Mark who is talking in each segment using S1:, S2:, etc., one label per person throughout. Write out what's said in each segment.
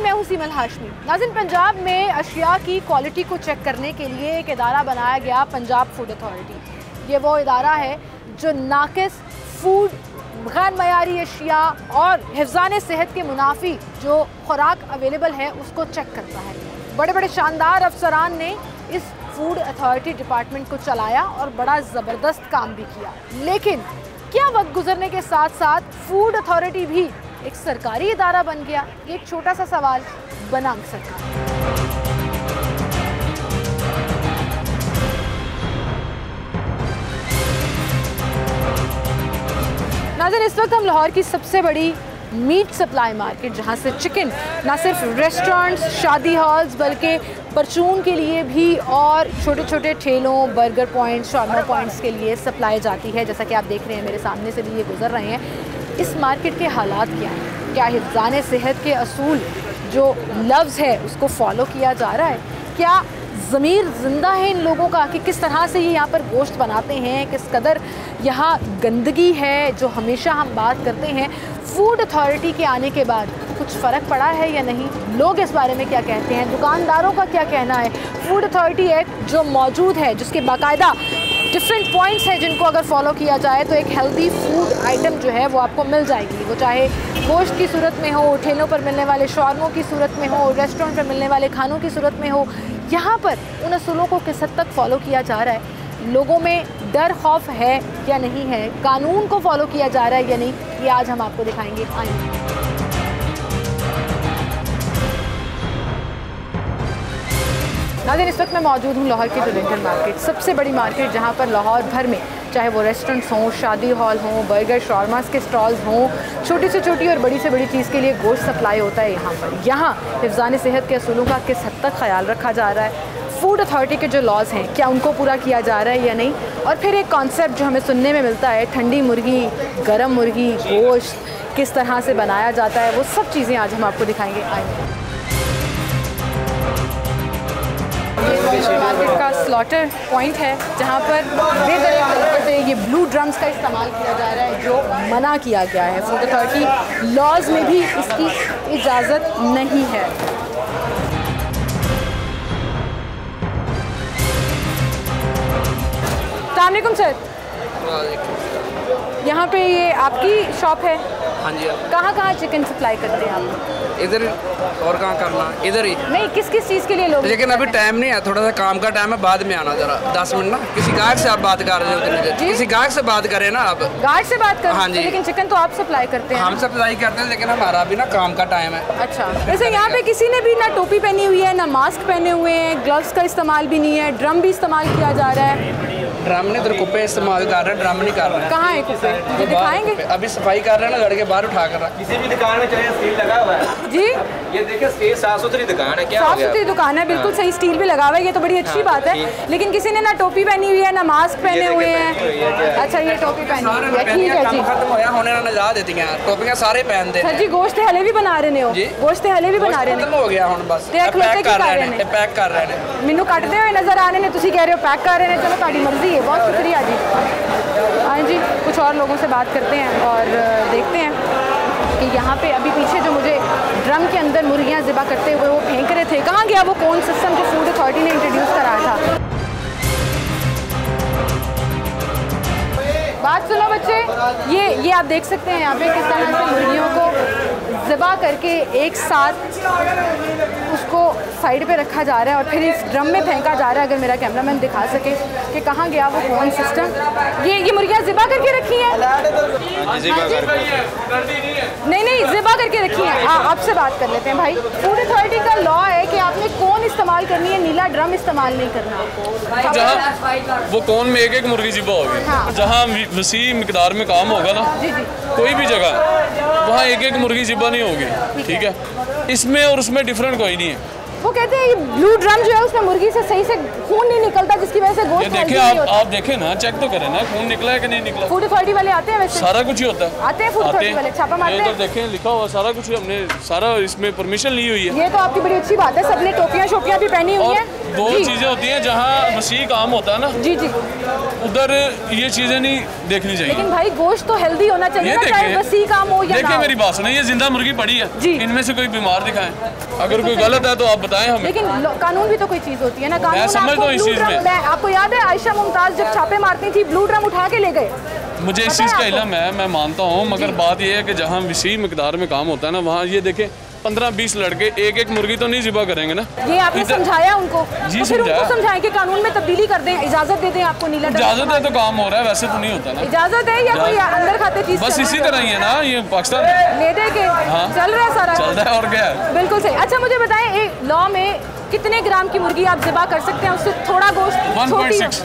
S1: मैं हूं सीमल हाशमी। नाज़रीन, पंजाब में अशिया की क्वालिटी को चेक करने के लिए एक इदारा बनाया गया, पंजाब फूड अथॉरिटी। ये वो इदारा है जो नाकिस फूड, गैर मयारी अशिया और हिफ्ज़ान सेहत के मुनाफी जो खुराक अवेलेबल है उसको चेक करता है। बड़े बड़े शानदार अफसरान ने इस फूड अथॉरिटी डिपार्टमेंट को चलाया और बड़ा ज़बरदस्त काम भी किया। लेकिन क्या वक्त गुजरने के साथ साथ फूड अथॉरिटी भी एक सरकारी इदारा बन गया? ये एक छोटा सा सवाल बनांग सरकार। नाज़रीन, इस वक्त हम लाहौर की सबसे बड़ी मीट सप्लाई मार्केट, जहां से चिकन ना सिर्फ रेस्टोरेंट्स, शादी हॉल्स, बल्कि परचून के लिए भी और छोटे छोटे ठेलों, बर्गर पॉइंट्स, शॉर्मा पॉइंट्स के लिए सप्लाई जाती है। जैसा कि आप देख रहे हैं, मेरे सामने से भी ये गुजर रहे हैं। इस मार्केट के हालात क्या हैं? क्या हिफ्ज़ान सेहत के असूल जो लफ्ज़ है उसको फॉलो किया जा रहा है? क्या ज़मीर ज़िंदा है इन लोगों का कि किस तरह से ये यहाँ पर गोश्त बनाते हैं? किस कदर यहाँ गंदगी है जो हमेशा हम बात करते हैं? फूड अथॉरिटी के आने के बाद कुछ फ़र्क पड़ा है या नहीं? लोग इस बारे में क्या कहते हैं? दुकानदारों का क्या कहना है? फूड अथॉरिटी एक्ट जो मौजूद है, जिसके बाकायदा डिफरेंट पॉइंट्स हैं जिनको अगर फॉलो किया जाए तो एक हेल्दी फूड आइटम जो है वो आपको मिल जाएगी। वो चाहे गोश्त की सूरत में हो, ठेलों पर मिलने वाले शॉर्मों की सूरत में हो, रेस्टोरेंट पर मिलने वाले खानों की सूरत में हो, यहाँ पर उन असूलों को किस हद तक फॉलो किया जा रहा है? लोगों में डर खौफ है या नहीं है? कानून को फॉलो किया जा रहा है या नहीं? ये आज हम आपको दिखाएंगे। आइए। नाज़रीन, इस वक्त मैं मौजूद हूँ लाहौर की टोरेंटल मार्केट, सबसे बड़ी मार्केट जहाँ पर लाहौर भर में चाहे वो रेस्टोरेंट्स हों, शादी हॉल हों, बर्गर शॉर्मास के स्टॉल्स हों, छोटी से छोटी और बड़ी से बड़ी चीज़ के लिए गोश्त सप्लाई होता है यहाँ पर। यहाँ हिफ्ज़ान सेहत के असूलों का किस हद तक ख्याल रखा जा रहा है? फूड अथॉरिटी के जो लॉज हैं क्या उनको पूरा किया जा रहा है या नहीं? और फिर एक कॉन्सेप्ट जो हमें सुनने में मिलता है, ठंडी मुर्गी, गर्म मुर्गी, गोश्त किस तरह से बनाया जाता है, वो सब चीज़ें आज हम आपको दिखाएंगे। आइए। मार्केट का स्लॉटर पॉइंट है जहाँ पर बेहतरीन तरीके से ये ब्लू ड्रम्स का इस्तेमाल किया जा रहा है जो मना किया गया है। फूड अथॉरिटी लॉज में भी इसकी इजाज़त नहीं है। अस्सलाम वालेकुम सर, यहाँ पे ये आपकी शॉप है?
S2: हाँ जी।
S1: कहाँ चिकन सप्लाई करते हैं आप?
S2: इधर और कहाँ करना, इधर ही।
S1: नहीं, किस किस चीज़ के लिए लोग?
S2: लेकिन अभी टाइम नहीं है, थोड़ा सा काम का टाइम है, बाद में आना जरा 10 मिनट ना। किसी गाहक से आप बात कर रहे हो उतनी देर? किसी गाहक से बात करें ना आप।
S1: गाहक से बात कर?
S2: हाँ जी।
S1: लेकिन चिकन तो आप सप्लाई करते हैं?
S2: हम सप्लाई करते हैं, लेकिन हमारा अभी ना काम का टाइम है।
S1: अच्छा, वैसे यहाँ पे किसी ने भी ना टोपी पहनी हुई है, ना मास्क पहने हुए हैं, ग्लव्स का इस्तेमाल भी नहीं है, ड्रम भी इस्तेमाल किया जा रहा है।
S2: ड्रम नहीं, इधर कुप्पे इस्तेमाल कर रहे हैं, ड्रम नहीं कर रहे हैं।
S1: कहाँ है कुप्पे? मुझे दिखाएंगे?
S2: अभी सफाई कर रहे हैं ना, लड़के बाहर उठा कर।
S3: किसी भी दुकान में चाहे स्टील लगा हुआ है जी, ये देखिए स्टील साफ सुथरी दुकान है। क्या
S1: साफ सुथरी दुकान है, बिल्कुल सही, स्टील भी लगा हुआ है, ये तो बड़ी अच्छी बात है। लेकिन किसी ने ना टोपी पहनी हुई है, ना मास्क पहने हुए हैं। अच्छा, ये टोपी पहनी हुई है, ठीक है जी।
S2: खत्म होया होने ना नजा देती हैं, टोपियां सारे पहनते हैं।
S1: सर जी, गोश्त हले भी बना रहे हो? गोश्त हले भी बना रहे हैं?
S2: खत्म हो गया हुन, बस
S1: पैक कर रहे हैं।
S2: पैक कर रहे हैं।
S1: मैनू कटते हुए नजर आ रहे हैं, तुसी कह रहे हो पैक कर रहे हैं। चलो, तुम्हारी मर्जी है, बहुत शुक्रिया जी। हाँ जी, कुछ और लोगों से बात करते हैं और देखते हैं कि यहाँ पे अभी पीछे जो मुझे ड्रम के अंदर मुर्गियाँ ज़िबा करते हुए वो फेंक रहे थे, कहाँ गया वो कौन सिस्टम जो फूड अथॉरिटी ने इंट्रोड्यूस कराया था? बात सुनो बच्चे, ये आप देख सकते हैं यहाँ पे किस तरह से मुर्गियों को ज़िबा करके एक साथ उसको साइड पे रखा जा रहा है और फिर इस ड्रम में फेंका जा रहा है। अगर मेरा कैमरामैन दिखा सके कि कहाँ गया वो कौन सिस्टम। ये मुर्गियाँ ज़िबा करके रखी हैं? नहीं, ज़िबा करके रखी हैं। आपसे बात कर लेते हैं भाई। फूड अथॉरिटी का लॉ है कि आपने कौन इस्तेमाल करनी है, नीला ड्रम इस्तेमाल नहीं करना।
S4: जहाँ वो कौन में एक मुर्गी ज़िबा होगी,
S1: हाँ।
S4: जहाँ वसी मिकदार में काम होगा ना,
S1: जी,
S4: कोई भी जगह वहाँ एक मुर्गी ज़िबा नहीं होगी, ठीक है? इसमें और उसमें डिफरेंट कोई नहीं है।
S1: वो कहते हैं ये ब्लू ड्रम जो है उसमें मुर्गी से सही से खून नहीं निकलता, जिसकी वजह से गोश्त
S4: देखें आप देखें ना, चेक तो करें ना, खून निकला है कि नहीं निकला।
S1: फूड अथॉरिटी वाले आते हैं? वैसे
S4: सारा कुछ ही होता है,
S1: आते हैं फूड अथॉरिटी वाले, छापा मारते हैं।
S4: ये तो देखें लिखा हुआ सारा कुछ, हमने सारा इसमें परमिशन ली हुई है।
S1: ये तो आपकी बड़ी अच्छी बात है, सबने टोपियां शोपियां भी पहनी हुई हैं।
S4: दो चीजें होती हैं, जहाँ वसी काम होता है ना,
S1: जी,
S4: उधर ये चीजें नहीं देखनी चाहिए।
S1: लेकिन भाई गोश्त तो हेल्दी होना चाहिए ना, चाहे वसी काम हो या ना।
S4: देखिए मेरी बात सुनिए, ये जिंदा मुर्गी पड़ी है,
S1: जी,
S4: इनमें से कोई बीमार दिखाएं? अगर कोई गलत है तो आप बताएं हमें।
S1: लेकिन कानून भी तो कोई चीज़ होती है ना। कानून
S4: मैं समझता हूँ इस चीज़ में।
S1: आपको याद है आयशा मुमताज़ जब छापे मारती थी ब्लू ड्रम उठा के ले गए?
S4: मुझे इस चीज़ का इल्म है, मैं मानता हूँ, मगर बात यह है कि जहाँ विसी मिकदार में काम होता है ना, वहाँ ये देखें 15-20 लड़के एक मुर्गी तो नहीं ज़िबा करेंगे ना।
S1: ये आपने समझाया उनको?
S4: जी,
S1: तो फिर उनको समझाएं कि कानून में तब्दीली कर दें, इजाज़त दे दें आपको नीला।
S4: इजाज़त है तो काम हो रहा है, वैसे तो नहीं होता ना।
S1: इजाज़त है या कोई अंदर खाते चीज़?
S4: बस इसी तरह ही है ना, ये पाकिस्तान
S1: ले दे के चल रहा है सारा,
S4: चल रहा है और क्या है।
S1: बिल्कुल सही। अच्छा मुझे बताएं, एक लॉ में कितने ग्राम की मुर्गी आप ज़िबा कर सकते हैं? उससे थोड़ा गोश्त
S4: 1.6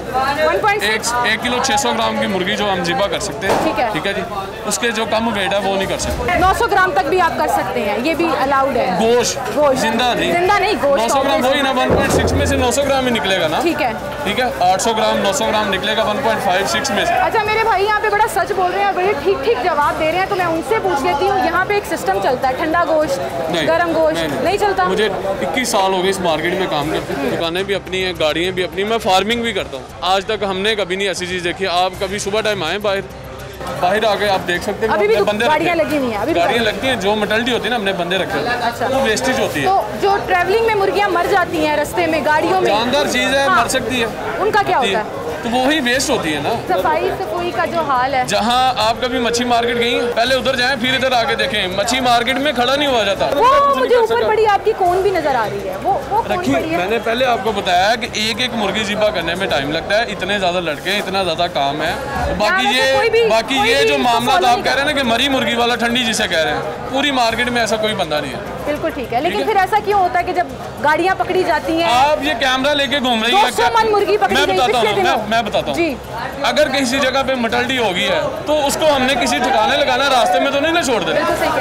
S1: 1
S4: किलो 600 ग्राम की मुर्गी जो हम ज़िबा कर सकते हैं।
S1: ठीक है,
S4: ठीक है जी। उसके जो कम वेट है वो नहीं कर सकते।
S1: 900 ग्राम तक भी आप कर सकते हैं, ये भी अलाउड है।
S4: गोश्त जिंदा नहीं गोश्त 900 ग्राम वही ना, 1.6 में से 900 ग्राम ही निकलेगा ना।
S1: ठीक है
S4: 800 ग्राम 900 ग्राम निकलेगा 1.56 में से।
S1: अच्छा मेरे भाई यहाँ पे बड़ा सच बोल रहे हैं, बड़े ठीक ठीक जवाब दे रहे हैं, तो मैं उनसे पूछ लेती हूँ, यहाँ पे एक सिस्टम चलता है ठंडा गोश्त, गर्म गोश्त नहीं चलता?
S4: मुझे 21 साल हो गए इस मार्केट में काम करते, दुकानें भी अपनी हैं, गाड़ियाँ भी अपनी, मैं फार्मिंग भी करता हूँ। आज तक हमने कभी नहीं ऐसी चीज़ देखी। आप कभी सुबह टाइम आए बाहर आके आप देख सकते हैं,
S1: अभी भी
S4: बंदे
S1: गाड़ियाँ लगी हुई हैं, अभी
S4: गाड़ियाँ लगती हैं, जो मटल्टी होती है ना, हमने बंदे रखे हैं।
S1: अच्छा,
S4: वो वेस्टेज होती है।
S1: तो जो ट्रैवलिंग में मुर्गियाँ मर जाती हैं रास्ते में, गाड़ियों में,
S4: जानदार चीज़ है, मर सकती है,
S1: उनका क्या होता है?
S4: तो वो ही वेस्ट होती है ना।
S1: सफाई सफाई का जो हाल है, जहाँ
S4: आप कभी मच्छी मार्केट गई, पहले उधर जाएं फिर इधर आके देखें, मच्छी मार्केट में खड़ा नहीं हुआ जाता।
S1: वो मुझे ऊपर बड़ी आपकी कोन भी नजर आ रही है, वो कौन बड़ी है?
S4: मैंने पहले आपको बताया कि एक मुर्गी ज़िबा करने में टाइम लगता है, इतने ज्यादा लड़के, इतना ज्यादा काम है। बाकी ये जो मामला आप कह रहे हैं ना कि मरी मुर्गी वाला, ठंडी जिसे कह रहे हैं, पूरी मार्केट में ऐसा कोई बंदा नहीं है।
S1: बिल्कुल ठीक है, लेकिन फिर ऐसा क्यों होता है कि जब गाड़ियाँ पकड़ी जाती हैं?
S4: आप ये कैमरा लेके घूम रही है,
S1: 200 मन मुर्गी पकड़ी गई पिछले दिनों।
S4: मैं बताता हूँ, अगर किसी जगह पे मटल्टी हो गई है तो उसको हमने किसी ठिकाने लगाना, रास्ते में तो नहीं ना छोड़ दे।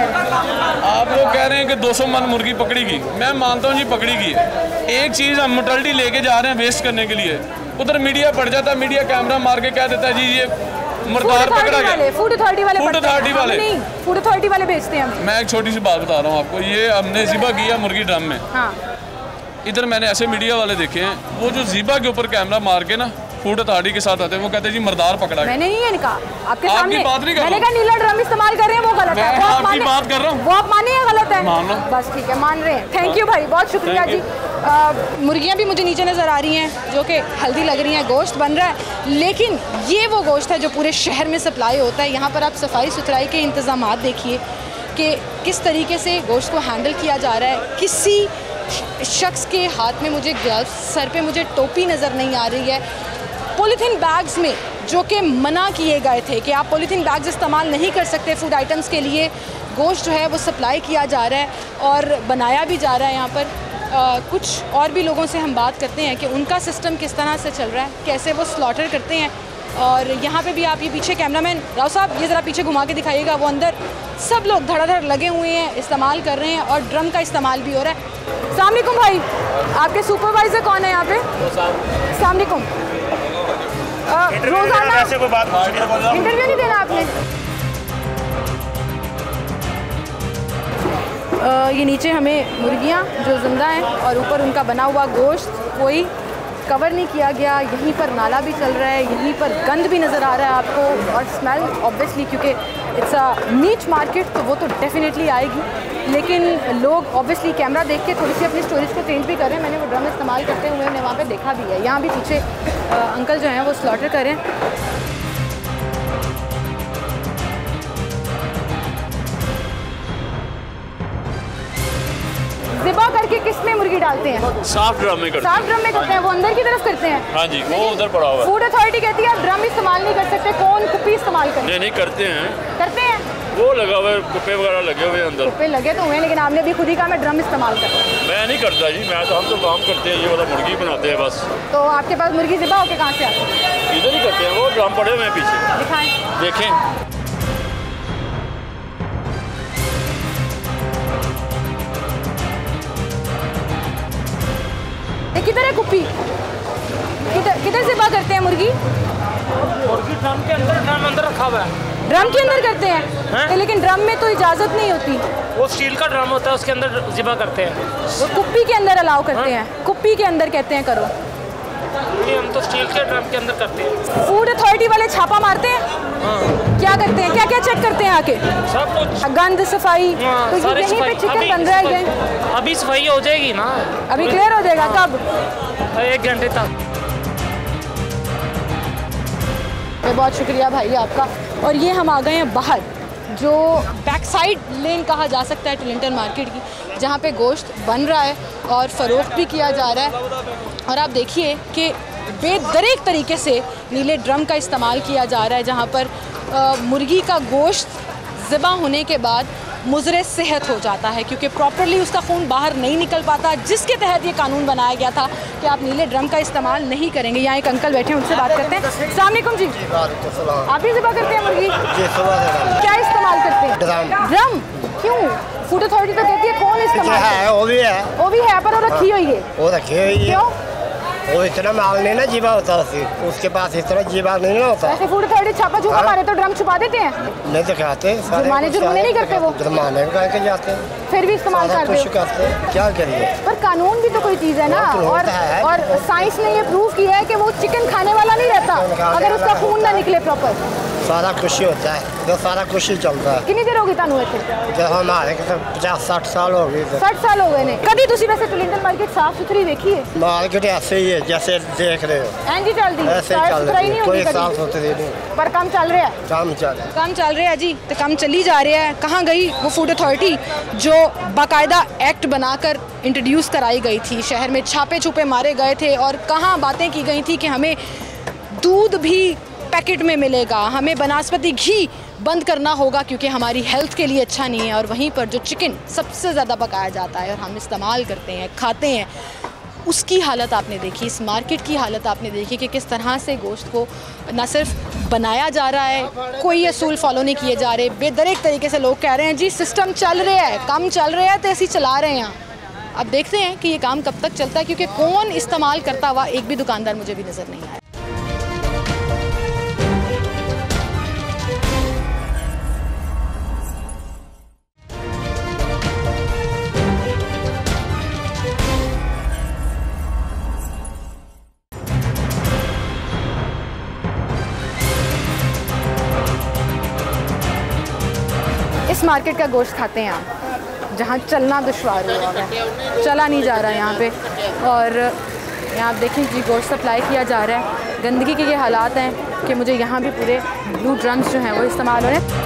S4: आप लोग कह रहे हैं कि 200 मन मुर्गी पकड़ी गई, मैं मानता हूँ जी पकड़ी गई है। एक चीज़ हम मटल्टी लेके जा रहे हैं वेस्ट करने के लिए, उधर मीडिया पड़ जाता है, मीडिया कैमरा मार के कह देता है जी ये मुर्दार पकड़ा गया।
S1: फूड अथॉरिटी वाले
S4: नहीं,
S1: फूड अथॉरिटी वाले बेचते हैं।
S4: मैं एक छोटी सी बात बता रहा हूँ आपको, ये हमने ज़िबा किया मुर्गी ड्रम में। इधर मैंने ऐसे मीडिया वाले देखे हैं, वो जो ज़िबा के ऊपर कैमरा मार के ना फूड अथॉरिटी के साथ आते हैं, वो कहते हैं जी मर्दार पकड़ा।
S1: मैंने नहीं ये कहा, आपके सामने
S4: बात नहीं कर रहा,
S1: मैंने कहा नीला ड्रम इस्तेमाल कर रहे हैं, वो गलत है।
S4: मैं आपकी बात कर रहा हूँ,
S1: वो आप माने या गलत है?
S4: मान लो।
S1: बस ठीक है, मान रहे हैं। थैंक यू भाई, बहुत शुक्रिया जी। मुर्गियाँ भी मुझे नीचे नज़र आ रही हैं जो कि हल्दी लग रही हैं, गोश्त बन रहा है, लेकिन ये वो गोश्त है जो पूरे शहर में सप्लाई होता है। यहाँ पर आप सफाई सुथराई के इंतज़ाम देखिए कि किस तरीके से गोश्त को हैंडल किया जा रहा है। किसी शख्स के हाथ में मुझे ग्लव्स, सर पे मुझे टोपी नज़र नहीं आ रही है। पॉलीथीन बैग्स में जो कि मना किए गए थे कि आप पॉलीथीन बैग्स इस्तेमाल नहीं कर सकते फूड आइटम्स के लिए, गोश्त जो है वो सप्लाई किया जा रहा है और बनाया भी जा रहा है यहाँ पर। कुछ और भी लोगों से हम बात करते हैं कि उनका सिस्टम किस तरह से चल रहा है, कैसे वो स्लॉटर करते हैं। और यहाँ पे भी आप ये पीछे कैमरामैन राव साहब ये ज़रा पीछे घुमा के दिखाइएगा, वो अंदर सब लोग धड़ाधड़ लगे हुए हैं, इस्तेमाल कर रहे हैं और ड्रम का इस्तेमाल भी हो रहा है। अस्सलाम वालेकुम भाई, आपके सुपरवाइज़र कौन है यहाँ पे? अस्सलाम वालेकुम। रोज़ाना इंटरव्यू नहीं देना आपने? ये नीचे हमें मुर्गियाँ जो ज़िंदा हैं और ऊपर उनका बना हुआ गोश्त कोई कवर नहीं किया गया। यहीं पर नाला भी चल रहा है, यहीं पर गंद भी नज़र आ रहा है आपको और स्मेल ऑब्वियसली, क्योंकि इट्स अ मीट मार्केट तो वो तो डेफिनेटली आएगी। लेकिन लोग ऑब्वियसली कैमरा देख के थोड़ी सी अपनी स्टोरीज को चेंज भी कर रहे हैं। मैंने वो ड्रम इस्तेमाल करते हुए मैंने वहाँ पे देखा भी है। यहाँ भी पीछे अंकल जो हैं वो स्लॉटर कर रहे हैं। ज़िबा करके किस में मुर्गी डालते हैं?
S5: साफ ड्रम में करते हैं।
S1: साफ ड्रम में करते हैं, वो अंदर की तरफ करते हैं?
S5: हाँ जी, वो उधर पड़ा हुआ है।
S1: फूड अथॉरिटी कहती है आप ड्रम इस्तेमाल नहीं कर सकते, कौन कुप्पी इस्तेमाल करें?
S5: नहीं करते हैं।
S1: करते हैं,
S5: वो लगा हुआ है, कुप्पे वगैरह लगे हुए अंदर।
S1: कुप्पे लगे तो हुए, लेकिन आपने भी खुद ही कहा मैं ड्रम इस्तेमाल करता हूँ।
S5: मैं नहीं करता जी, हम तो काम करते हैं, ये वाला मुर्गी बनाते हैं बस।
S1: तो आपके पास मुर्गी ज़िबा होके कहाँ से आती है?
S5: इधर ही करते हैं, वो ड्रम पड़े हुए हैं पीछे,
S1: दिखाएं,
S5: देखें।
S1: किधर है कुप्पी? किधर ज़िबा करते हैं मुर्गी?
S6: मुर्गी ड्रम के अंदर रखा हुआ है।
S1: ड्रम के अंदर करते हैं? तो लेकिन ड्रम में तो इजाज़त नहीं होती।
S6: वो स्टील का ड्रम होता है, उसके अंदर ज़िबा करते हैं।
S1: वो कुप्पी के अंदर अलाउ करते हैं? कुप्पी के अंदर कहते हैं करो।
S6: नहीं, हम तो स्टील के ड्रम के अंदर करते हैं।
S1: फूड अथॉरिटी वाले छापा मारते हैं? क्या करते हैं, क्या क्या चेक करते हैं आके?
S6: सब कुछ,
S1: गंद, सफाई। तो
S6: सारी
S1: यहीं पे
S6: सफाई।
S1: चिकन बन रहा है ये?
S6: अभी सफाई हो जाएगी ना,
S1: अभी क्लियर हो जाएगा कब?
S6: 1 घंटे तक।
S1: बहुत शुक्रिया भाई आपका। और ये हम आ गए हैं बाहर, जो बैक साइड लेन कहा जा सकता है टोरंटन मार्केट की, जहाँ पे गोश्त बन रहा है और फ़रोख्त भी किया जा रहा है। और आप देखिए कि बेदरीक तरीके से नीले ड्रम का इस्तेमाल किया जा रहा है, जहाँ पर मुर्गी का गोश्त ज़िबा होने के बाद मुज़रे सेहत हो जाता है, क्योंकि प्रॉपरली उसका खून बाहर नहीं निकल पाता, जिसके तहत ये कानून बनाया गया था कि आप नीले ड्रम का इस्तेमाल नहीं करेंगे। यहाँ एक अंकल बैठे हैं, उनसे बात करते हैं। अस्सलाम वालेकुम जी, आप भी ज़िबा करते हैं मुर्गी? क्या इस्तेमाल करते हैं? ड्रम। क्यों? फूड अथॉरिटी तो कहती है कौन इस्तेमाल है? वो भी है पर वो रखी हुई है। क्यों?
S7: वो इतना माल नहीं ना जीवा होता उसके पास इतना जीवा नहीं ना होता।
S1: ऐसे फूड अथॉरिटी छापा छुपा मारे तो ड्रम छुपा देते हैं?
S7: नहीं तो कहते
S1: जुर्माने नहीं करते वो?
S7: जुर्माने करके जाते हैं,
S1: फिर भी इस्तेमाल करते हैं।
S7: क्या करिए?
S1: पर कानून भी तो कोई चीज़ है ना। और साइंस ने ये प्रूव किया है कि वो चिकन खाने वाला नहीं रहता अगर उसका खून ना निकले प्रॉपर।
S7: सारा कुछ ही होता है, तो सारा कुछ ही चलता है।
S1: कितनी देर होगी तानू इत्थे?
S7: जब हमारे 50-60 साल हो गए।
S1: 60 साल हो गए ने। कभी तुसी वैसे टोरंटन मार्केट साफ सुथरी देखी है?
S7: मार्केट ऐसे ही है जैसे देख रहे हो,
S1: एंड जी चल दी,
S7: ऐसे ही चल रही है, कोई साफ सुथरी नहीं।
S1: पर काम चल रहा है,
S7: काम चल
S1: रहा है जी, तो काम चली जा रहा है। कहाँ गई वो फूड अथॉरिटी जो बाकायदा एक्ट बनाकर इंट्रोड्यूस कराई गई थी? शहर में छापे छुपे मारे गए थे और कहाँ बातें की गई थी कि हमें दूध भी पैकेट में मिलेगा, हमें बनास्पति घी बंद करना होगा क्योंकि हमारी हेल्थ के लिए अच्छा नहीं है। और वहीं पर जो चिकन सबसे ज़्यादा पकाया जाता है और हम इस्तेमाल करते हैं, खाते हैं, उसकी हालत आपने देखी, इस मार्केट की हालत आपने देखी कि किस तरह से गोश्त को न सिर्फ बनाया जा रहा है, कोई असूल फॉलो नहीं किए जा रहे। बेदरीक तरीके से लोग कह रहे हैं जी सिस्टम चल रहा है, काम चल रहा है तो ऐसे चला रहे हैं। अब देखते हैं कि ये काम कब तक चलता है, क्योंकि कौन इस्तेमाल करता हुआ एक भी दुकानदार मुझे भी नज़र नहीं आया। इस मार्केट का गोश्त खाते हैं आप, जहाँ चलना दुश्वार हुआ है, चला नहीं जा रहा है यहाँ पे। और यहाँ आप देखें जी गोश्त सप्लाई किया जा रहा है। गंदगी के ये हालात हैं कि मुझे यहाँ भी पूरे ब्लू ड्रम्स जो हैं वो इस्तेमाल हो रहे हैं।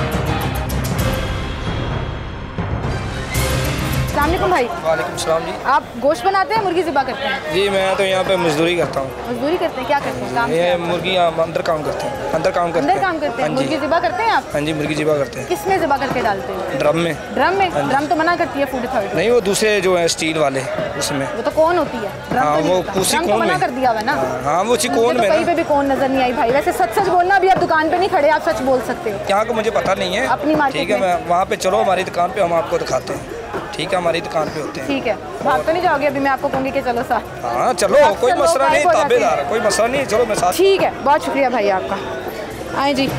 S1: अस्सलामुअलैकुम भाई।
S2: वालेकुम सलाम जी।
S1: आप गोश्त बनाते हैं, मुर्गी ज़िबा करते हैं?
S2: जी मैं तो यहाँ पे मजदूरी करता हूँ।
S1: मजदूरी करते हैं? क्या करते हैं काम?
S2: ये मुर्गी अंदर काम करते हैं, अंदर काम करते हैं।
S1: मुर्गी ज़िबा करते हैं आप?
S2: हाँ जी, मुर्गी ज़िबा करते हैं।
S1: किस में ज़िबा करके डालते हैं?
S2: ड्रम में।
S1: ड्रम तो मना करती है फूड अथॉरिटी?
S2: नहीं, वो दूसरे जो है स्टील वाले उसमें।
S1: वो तो कौन होती है?
S2: हाँ, वो उसी कोन में
S1: मना कर दिया हुआ ना।
S2: हाँ, वो उसी कोन में।
S1: कहीं पे भी कौन नजर नहीं आई भाई। वैसे सच बोलना, अभी आप दुकान पे नहीं खड़े, आप सच बोल सकते हो।
S2: यहाँ को मुझे पता नहीं है
S1: अपनी मार्केट।
S2: ठीक है, मैं वहाँ पे चलो हमारी दुकान पे, हम आपको दिखाते हैं। ठीक है, हमारी दुकान पे होते हैं।
S1: ठीक है, भाग तो नहीं जाओगे? अभी मैं आपको कहूँगी कि चलो साथ।
S2: हाँ चलो, कोई मसला नहीं, ताबेदार कोई मसला नहीं, चलो मैं साथ।
S1: ठीक है, बहुत शुक्रिया भाई आपका। आए जी,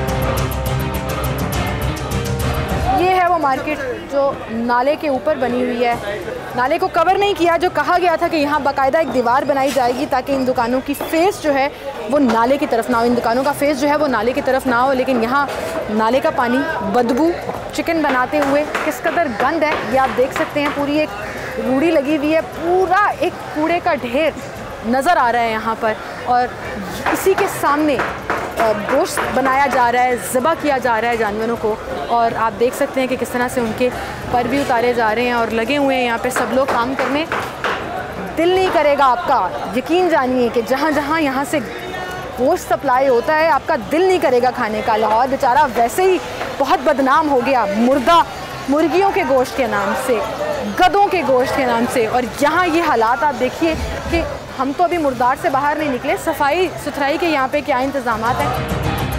S1: ये है वो मार्केट जो नाले के ऊपर बनी हुई है। नाले को कवर नहीं किया, जो कहा गया था कि यहाँ बाकायदा एक दीवार बनाई जाएगी ताकि इन दुकानों की फेस जो है वो नाले की तरफ ना हो, इन दुकानों का फेस जो है वो नाले की तरफ ना हो। लेकिन यहाँ नाले का पानी, बदबू, चिकन बनाते हुए किस कदर गंद है ये आप देख सकते हैं। पूरी एक रूढ़ी लगी हुई है, पूरा एक कूड़े का ढेर नज़र आ रहा है यहाँ पर। और इसी के सामने गोश्त बनाया जा रहा है, ज़िबा किया जा रहा है जानवरों को। और आप देख सकते हैं कि किस तरह से उनके पर भी उतारे जा रहे हैं और लगे हुए हैं यहाँ पे सब लोग काम करने। दिल नहीं करेगा आपका, यकीन जानिए कि जहाँ जहाँ यहाँ से गोश्त सप्लाई होता है आपका दिल नहीं करेगा खाने का। लाहौर बेचारा वैसे ही बहुत बदनाम हो गया मुर्दा मुर्गियों के गोश्त के नाम से, गधों के गोश्त के नाम से। और यहाँ ये हालात आप देखिए कि हम तो अभी मुर्दार से बाहर नहीं निकले। सफाई सुथराई के यहाँ पे क्या इंतज़ाम हैं।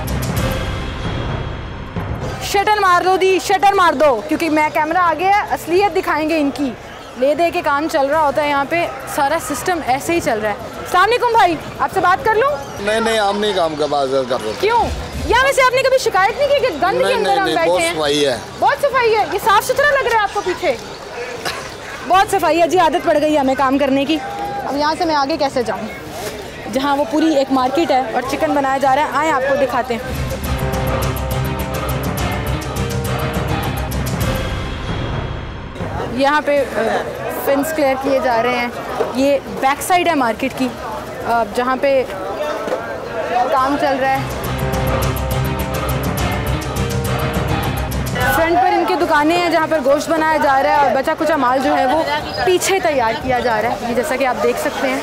S1: शटर मार दो दी, शटर मार दो, क्योंकि मैं कैमरा आ गया, असलियत दिखाएंगे इनकी। ले दे के काम चल रहा होता है यहाँ पे, सारा सिस्टम ऐसे ही चल रहा है। अस्सलाम वालेकुम भाई, आपसे बात कर लूँ?
S8: नहीं, हम नहीं काम का बात कर रहे।
S1: क्यों? यहाँ वैसे आपने कभी शिकायत नहीं की कि गंद के अंदर हम बैठे हैं?
S8: बहुत सफाई है,
S1: बहुत सफाई है। ये साफ सुथरा लग रहा है आपको पीछे? बहुत सफाई है जी, आदत पड़ गई है हमें काम करने की। अब यहाँ से मैं आगे कैसे जाऊँ, जहाँ वो पूरी एक मार्केट है और चिकन बनाया जा रहा है। आए आपको दिखाते हैं। यहाँ पे फेंस क्लियर किए जा रहे हैं। ये बैक साइड है मार्केट की, जहाँ पे काम चल रहा है। फ्रंट पर इनकी दुकानें हैं जहाँ पर गोश्त बनाया जा रहा है और बचा कुचा माल जो है वो पीछे तैयार किया जा रहा है, ये जैसा कि आप देख सकते हैं।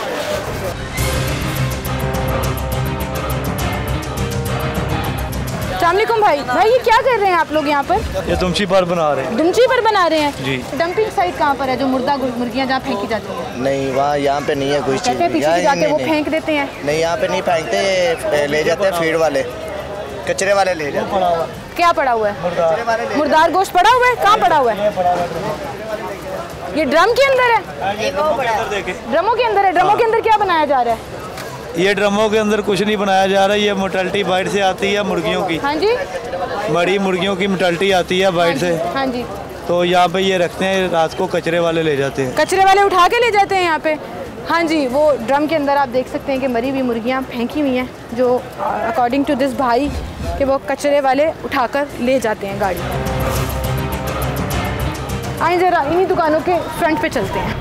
S1: अस्सलामुअलैकुम भाई। भाई ये क्या कर रहे हैं आप लोग यहाँ पर?
S9: ये दुमची पर बना रहे हैं।
S1: दुमची पर बना रहे हैं
S9: जी।
S1: डंपिंग साइट कहाँ पर है जो मुर्गियाँ जहाँ फेंकी जाती हैं?
S8: नहीं, वहाँ यहाँ पे नहीं है कोई चीज़।
S1: पीछे जाके वो फेंक देते हैं?
S8: नहीं, यहाँ पे नहीं फेंकते, ले जाते हैं फीड वाले, कचरे वाले ले जाते हैं।
S1: क्या पड़ा हुआ है? मुर्दार गोश्त पड़ा हुआ है? कहाँ पड़ा हुआ है? ये ड्रम के अंदर है? ड्रमों के अंदर है। ड्रमों के अंदर क्या बनाया जा रहा है?
S9: ये ड्रमों के अंदर कुछ नहीं बनाया जा रहा है, ये मोर्टेलिटी बाइट से आती है मुर्गियों की।
S1: हाँ जी।
S9: बड़ी मुर्गियों की मोर्टेलिटी आती है बाइट से।
S1: हाँ जी।
S9: तो यहाँ पे ये रखते हैं, रात को कचरे वाले ले जाते हैं।
S1: कचरे वाले उठा के ले जाते हैं यहाँ पे? हाँ जी। वो ड्रम के अंदर आप देख सकते हैं कि मरी हुई मुर्गियाँ फेंकी हुई हैं, जो अकॉर्डिंग टू दिस भाई कि वो कचरे वाले उठाकर ले जाते हैं गाड़ी में। आइए जरा इन्हीं दुकानों के फ्रंट पे चलते हैं।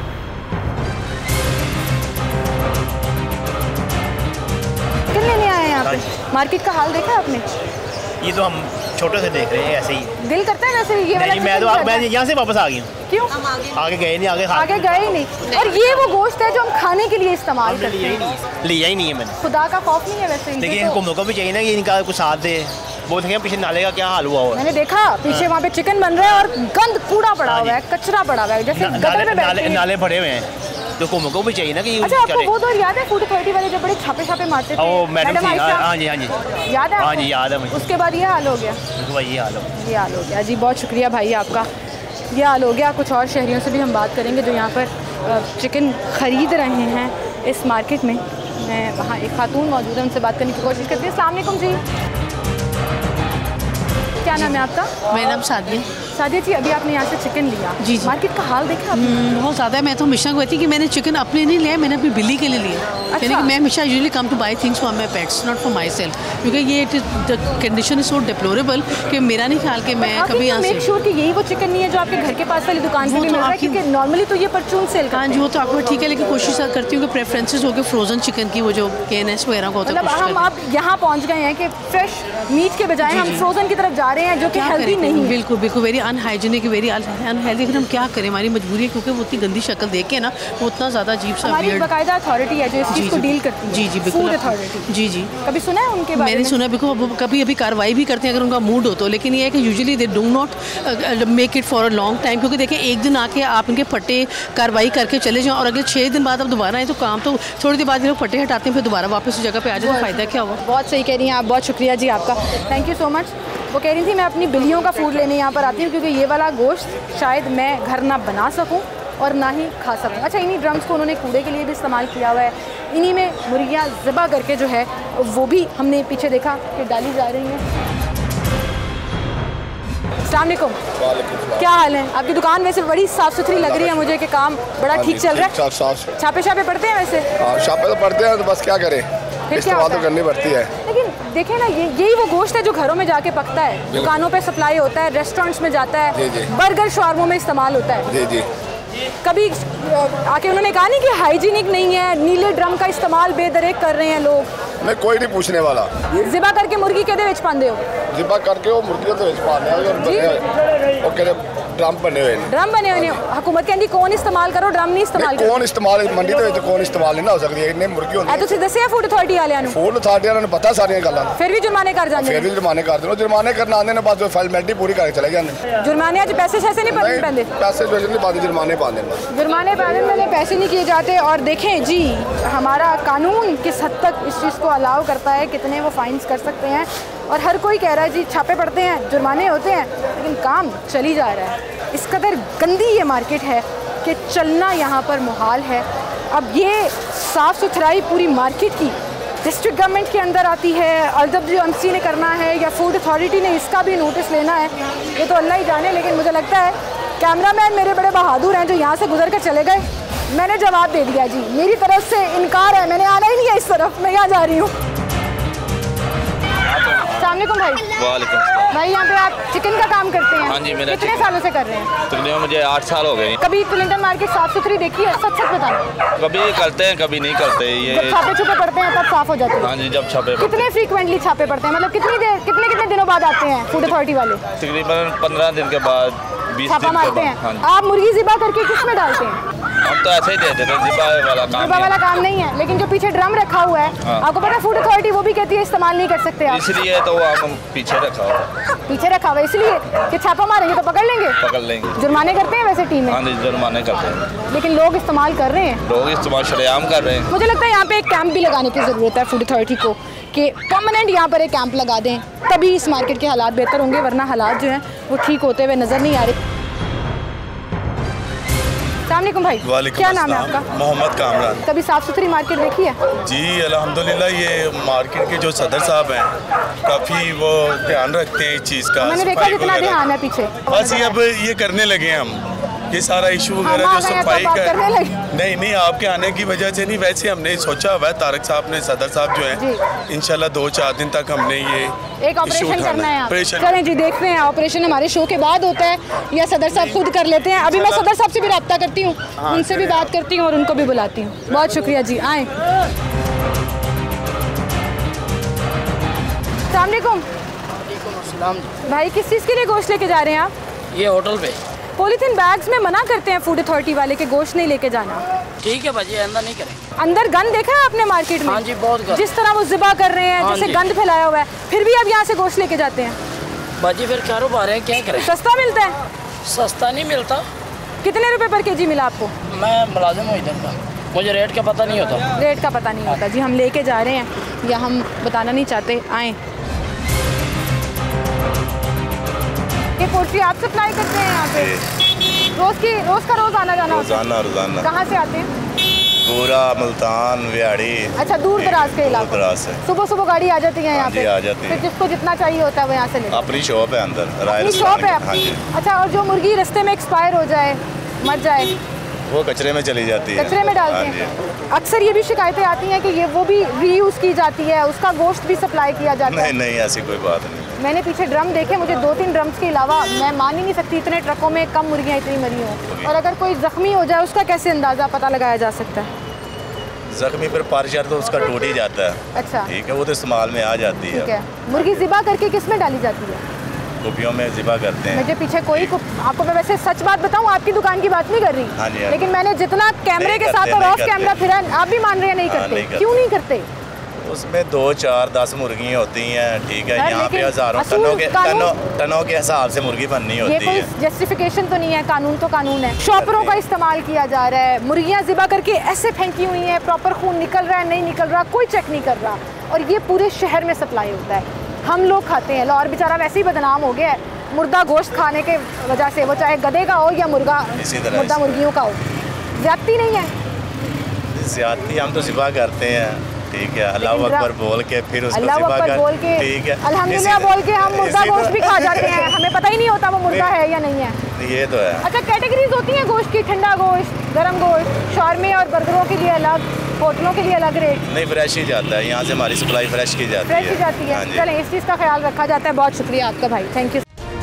S1: कितने लेने आए हैं यहाँ पे? मार्केट का हाल देखा आपने?
S10: ये तो हम छोटे से देख रहे हैं, ऐसे ही
S1: दिल करता है वैसे ये वाला।
S10: मैं यहाँ से वापस आ गई हूँ।
S1: क्यों?
S10: आगे गए नहीं, आगे
S1: गए ही नहीं। और ये वो गोश्त है जो हम खाने के लिए इस्तेमाल करते हैं।
S10: लिया ही नहीं है मैंने।
S1: खुदा का खौफ नहीं है वैसे?
S10: देखिए इनको मौका भी चाहिए ना कि इनका कुछ साथ दे। वो देखें पीछे नाले का क्या हाल हुआ हुआ है।
S1: मैंने देखा पीछे वहाँ पे चिकन बन रहा है और गंद कूड़ा पड़ा हुआ है, कचरा पड़ा हुआ है, जैसे
S10: नाले भरे हुए हैं। तो को भी चाहिए ना कि
S1: अच्छा आपको वो दौर याद है फूड अथॉरिटी वाले जब बड़े छापे मारते थे?
S10: मैडम हाँ जी
S1: याद है?
S10: हाँ जी याद है मुझे।
S1: उसके बाद ये हाल हो गया।
S10: ये हाल
S1: हो गया जी। बहुत शुक्रिया भाई आपका। ये हाल हो गया। कुछ और शहरियों से भी हम बात करेंगे जो यहाँ पर चिकन ख़रीद रहे हैं इस मार्केट में। मैं वहाँ एक खातून मौजूद है, उनसे बात करने की कोशिश करती हूँ। अस्सलाम वालेकुम जी, क्या नाम है आपका?
S11: मेरा नाम सादिया।
S1: सादिया जी, अभी आपने यहाँ से चिकन लिया
S11: जी।
S1: मार्केट का हाल देखा आपने?
S11: बहुत ज़्यादा है। मैं तो हमेशा कहती कि मैंने चिकन अपने नहीं लिया, मैंने अपनी बिल्ली के लिए लिया। यानी कि मैं हमेशा usually come to buy things for my pets, not for myself, क्योंकि ये कंडीशन इज सो डिप्लोरेबल कि मेरा नहीं ख्याल कि मैं कभी यहाँ से
S1: मेक श्योर कि यही वो चिकन नहीं है जो आपके घर के पास वाली दुकान से मिल रहा है, क्योंकि नॉर्मली तो ये परचून सेल करते हैं।
S11: हाँ जी, वो तो आपको ठीक है, लेकिन कोशिश करती हूँ कि प्रेफरेंसेस हो गए फ्रोजन चिकन की, वो जो KNS वगैरह का होता है।
S1: मतलब हम आप यहाँ पहुँच गए हैं कि फ्रेश मीट के बजाय हम फ्रोजन की तरफ जा रहे हैं, जो कि हेल्दी नहीं है।
S11: बिल्कुल बिल्कुल, वेरी अनहाइजीनिक, वेरी अनहेल्दी। हम क्या करें, हमारी मजबूरी है, क्योंकि वो इतनी गंदी शक्ल देख के ना वो उतना ज़्यादा अजीब सा
S1: हमारी बाकायदा अथॉरिटी है जो इस चीज़ को डील करती है।
S11: जी जी बिल्कुल,
S1: फूड अथॉरिटी।
S11: जी जी,
S1: कभी सुना है उनके बारे में?
S11: मैंने सुना, बिल्कुल कभी अभी कार्रवाई भी करते हैं अगर उनका मूड हो तो, लेकिन ये है कि usually they do not make it for a long time, क्योंकि देखिए एक दिन आके आप इनके फट्टे कार्रवाई करके चले जाएं और अगले 6 दिन बाद आप दोबारा आए तो काम तो थोड़ी देर बाद लोग फट्टे हटाते हैं, फिर दोबारा वापस उस जगह पे आ जाए तो फ़ायदा क्या हुआ?
S1: बहुत सही कह रही हैं आप, बहुत शुक्रिया जी आपका, थैंक यू सो मच। वो कह रही थी मैं अपनी बिल्लियों का फूड लेने यहाँ पर आती हूँ क्योंकि ये वाला गोश्त शायद मैं घर ना बना सकूँ और ना ही खा सकूँ। अच्छा, इन्हीं ड्रम्स को उन्होंने कूड़े के लिए भी इस्तेमाल किया हुआ है। इन्हीं में मुर्गियाँ ज़िबा करके जो है वो भी हमने पीछे देखा कि डाली जा रही हैं। अस्सलाम वालेकुम, क्या हाल है? आपकी दुकान वैसे बड़ी साफ़ सुथरी लग रही है मुझे कि काम बड़ा ठीक चल रहा है। छापे पड़ते हैं वैसे?
S8: छापे तो पड़ते हैं, तो बस क्या करें, इस्तेमाल तो करनी पड़ती है।
S1: लेकिन देखें ना, यही वो गोश्त है जो घरों में जाके पकता है, दुकानों पे सप्लाई होता है, रेस्टोरेंट्स में जाता है, बर्गर शवारमों में इस्तेमाल होता है।
S8: जी जी।
S1: कभी आके उन्होंने कहा नहीं कि हाइजीनिक नहीं है, नीले ड्रम का इस्तेमाल बेदरेक कर रहे हैं लोग?
S8: मैं कोई नहीं पूछने वाला।
S1: ज़िबा करके मुर्गी के बेच पाते हो?
S8: ज़िबा करके वो मुर्गियों तो बेच पाते हैं, ड्रम बने हुए
S1: हुकूमत कहती कौन इस्तेमाल करो, ड्रम नहीं इस्तेमाल करो।
S8: कौन इस्तेमाल मंडी तो कौन इस्तेमाल नहीं हो सकती है, इतने मुर्गी होंगे।
S1: तुसीं दस्सिया फूड अथॉरिटी वालियां नूं?
S8: फूड अथॉरिटी वालियां नूं पता सारियां गल्लां,
S1: फिर भी जुर्माने कर जांदे?
S8: फिर भी जुर्माने कर देना, जुर्माने करना आंदे ने बस फॉर्मेलिटी पूरी करके चले जाते।
S1: जुर्माने अज पैसे शैसे नहीं भरने पैंदे?
S8: पैसे नहीं पाते, जुर्माने पाते हैं।
S1: जुर्माने पाने में पैसे नहीं किए जाते। और देखें जी, हमारा कानून किस हद तक इस चीज़ को अलाउ करता है, कितने वो फाइन्स कर सकते हैं। और हर कोई कह रहा है जी छापे पड़ते हैं, जुर्माने होते हैं, लेकिन काम चली जा रहा है। इस कदर गंदी ये मार्केट है कि चलना यहाँ पर मुहाल है। अब ये साफ़ सुथराई पूरी मार्केट की डिस्ट्रिक्ट गवर्नमेंट के अंदर आती है, LWMC ने करना है या फूड अथॉरिटी ने इसका भी नोटिस लेना है, ये तो अल्लाह ही जाने। लेकिन मुझे लगता है कैमरामैन मेरे बड़े बहादुर हैं जो यहाँ से गुजर कर चले गए। मैंने जवाब दे दिया जी, मेरी तरफ से इनकार है, मैंने आना ही नहीं है इस तरफ, मैं यहाँ जा रही हूँ। अस्सलाम वालेकुम भाई।
S12: वालेकुम सलाम।
S1: भाई यहाँ पे आप चिकन का काम करते हैं?
S12: हाँ जी, मेरा
S1: कितने सालों से कर रहे हैं?
S12: तकरीबन मुझे 8 साल हो गए।
S1: कभी क्लिंटन मार्केट साफ सुथरी देखी है? सच सच बताना।
S12: कभी करते हैं कभी नहीं करते। ये
S1: जब छापे छुपे पड़ते हैं तब साफ हो जाती है?
S12: हाँ जी, जब छापे।
S1: कितने फ्रीक्वेंटली छापे पड़ते हैं, मतलब कितने दिनों बाद आते हैं फूड अथॉरिटी वाले?
S12: तकरीबन 15 दिन के बाद, 20
S1: छापा
S12: दिन के
S1: मारते
S12: बाद।
S1: हैं।
S12: हाँ जी।
S1: आप मुर्गी ज़िबा करके किस में डालते हैं?
S12: हम तो ऐसे ही दे देते हैं, ज़िबा वाला
S1: काम नहीं है। लेकिन जो पीछे ड्रम रखा हुआ है,
S12: हाँ।
S1: आपको पता है फूड अथॉरिटी वो भी कहती है इस्तेमाल नहीं कर सकते आप।
S12: इसलिए तो हम पीछे रखा हुआ।
S1: पीछे रखा हुआ इसलिए कि छापा मारेंगे तो पकड़ लेंगे।
S12: पकड़ लेंगे।
S1: जुर्माने करते हैं वैसे टीम में?
S12: हाँ जी, जुर्माने करते हैं।
S1: लेकिन लोग इस्तेमाल कर रहे हैं।
S12: लोग इस्तेमाल शरेआम कर रहे हैं।
S1: मुझे लगता है यहाँ पे एक कैंप भी लगाने की ज़रूरत है फूड अथॉरिटी को, कि परमानेंट यहाँ पर एक कैंप लगा दें, तभी इस मार्केट के हालात बेहतर होंगे, वरना हालात जो हैं वो ठीक होते हुए नज़र नहीं आ रहे। अस्सलाम वालेकुम भाई, क्या नाम है आपका?
S13: मोहम्मद कामरान।
S1: कभी साफ़ सुथरी मार्केट देखी है?
S13: जी अल्हम्दुलिल्लाह, ये मार्केट के जो सदर साहब हैं काफ़ी वो ध्यान रखते हैं इस चीज़ का।
S1: मैंने देखा जितना ध्यान है पीछे।
S13: बस ये अब ये करने लगे हैं हम, ये सारा इशू वगैरह जो सफाई का। नहीं, आपके आने की वजह से नहीं, वैसे हमने सोचा हुआ है, तारक साहब ने, सदर साहब जो है, इंशाल्लाह 2-4 दिन तक हमने ये
S1: एक ऑपरेशन करना है।
S13: ऑपरेशन
S1: चलें जी, देखते हैं ऑपरेशन हमारे शो के बाद होता है या सदर साहब खुद कर लेते हैं। अभी मैं सदर साहब से भी रब्ता करती हूँ, उनसे भी बात करती हूँ और उनको भी बुलाती हूँ। बहुत शुक्रिया जी, आए। अस्सलाम वालेकुम भाई, किस चीज़ के लिए गोश्त लेके जा रहे हैं आप?
S14: ये होटल पे
S1: पॉलीथीन बैग्स में मना करते हैं फूड अथॉरिटी वाले के गोश्त नहीं लेके जाना।
S14: ठीक है भाजी, अंदर नहीं करें।
S1: अंदर गंद देखा है आपने मार्केट में?
S14: हाँ जी, बहुत गंद।
S1: जिस तरह वो ज़िबा कर रहे हैं,
S14: हाँ
S1: जैसे
S14: जी।
S1: गंद फैलाया हुआ है, फिर भी आप यहाँ से गोश्त लेके जाते हैं।
S14: भाजी फिर कारोबार है, क्या करें?
S1: सस्ता मिलता है?
S14: सस्ता नहीं मिलता।
S1: कितने रुपए पर केजी मिला आपको?
S14: मैं मुलाजिम हूँ इधर का, मुझे रेट का पता नहीं होता।
S1: रेट का पता नहीं होता जी, हम लेके जा रहे हैं या हम बताना नहीं चाहते। आए, ये पोल्ट्री आप सप्लाई करते हैं यहाँ पे? रोज का रोज आना जाना होता है?
S13: रोजाना।
S1: कहाँ से आते हैं?
S13: पूरा मुल्तान, व्याड़ी।
S1: अच्छा, दूर दराज के इलाके?
S13: दराज से
S1: सुबह गाड़ी आ जाती है यहाँ पे?
S13: आ जाती है।
S1: फिर जिसको जितना चाहिए होता है वो यहाँ से ले।
S13: अपनी शॉप है अंदर,
S1: अपनी शॉप है आपकी? अच्छा, और जो मुर्गी रास्ते में एक्सपायर हो जाए, मर जाए,
S13: वो कचरे में चली जाती है।
S1: कचरे में डालते हैं। अक्सर ये भी शिकायतें आती हैं कि ये वो भी रीयूज़ की जाती है, उसका गोश्त भी सप्लाई किया जाता है।
S13: नहीं, ऐसी कोई बात नहीं।
S1: मैंने पीछे ड्रम देखे, मुझे 2-3 ड्रम्स के अलावा मैं मान ही नहीं सकती इतने ट्रकों में कम मुर्गियाँ इतनी मरी हों। और अगर कोई ज़ख्मी हो जाए उसका कैसे अंदाज़ा पता लगाया जा सकता है?
S13: जख्मी पर पार्शर तो उसका टूट ही जाता है।
S1: अच्छा,
S13: ठीक है, वो तो इस्तेमाल में आ जाती है।
S1: ठीक है। मुर्गी ज़िबा करके किस में डाली जाती है?
S13: कुपियों में ज़िबा करते हैं।
S1: मुझे पीछे कोई आपको मैं वैसे सच बात बताऊं, आपकी दुकान की बात नहीं कर रही।
S13: हाँ जी,
S1: लेकिन मैंने जितना कैमरे के साथ और ऑफ कैमरा फिरा, आप भी मान रहे हैं नहीं करते। क्यों नहीं करते?
S13: उसमें 2, 4, 10 मुर्गियाँ होती हैं। ठीक है, यहाँ पे हज़ारों टनों के हिसाब से मुर्गी बननी होती है।
S1: ये कोई जस्टिफिकेशन तो नहीं है, कानून तो कानून है। शॉपरों का इस्तेमाल किया जा रहा है, मुर्गियाँ ज़िबा करके ऐसे फेंकी हुई हैं, प्रॉपर खून निकल रहा है नहीं निकल रहा, कोई चेक नहीं कर रहा, और ये पूरे शहर में सप्लाई होता है। हम लोग खाते हैं, लाहौर बेचारा वैसे ही बदनाम हो गया है मुर्दा गोश्त खाने के वजह से, वो चाहे गधे का हो या मुर्दा मुर्गियों का हो। ज़्यादती नहीं है?
S13: ज़्यादती हम तो ज़िबा करते हैं। ठीक है, अल्लाह अकबर बोल के फिर उसको ज़िबा कर, ठीक है,
S1: अल्हम्दुलिल्लाह बोल के हम मुर्दा गोश्त भी खा जाते हैं, हमें पता ही नहीं होता वो मुर्दा है या नहीं है।
S13: ये तो है।
S1: अच्छा, कैटेगरीज होती हैं गोश्त की? ठंडा गोश्त, गर्म गोश्त, शॉर्मे और बर्गरों के लिए अलग, होटलों के लिए अलग रेट?
S13: नहीं, फ्रेश ही जाता है, यहाँ से हमारी सप्लाई फ्रेश की जाती है।
S1: फ्रेश ही जाती है। चलें, इस चीज़ का ख्याल रखा जाता है। बहुत शुक्रिया आपका भाई, थैंक यू।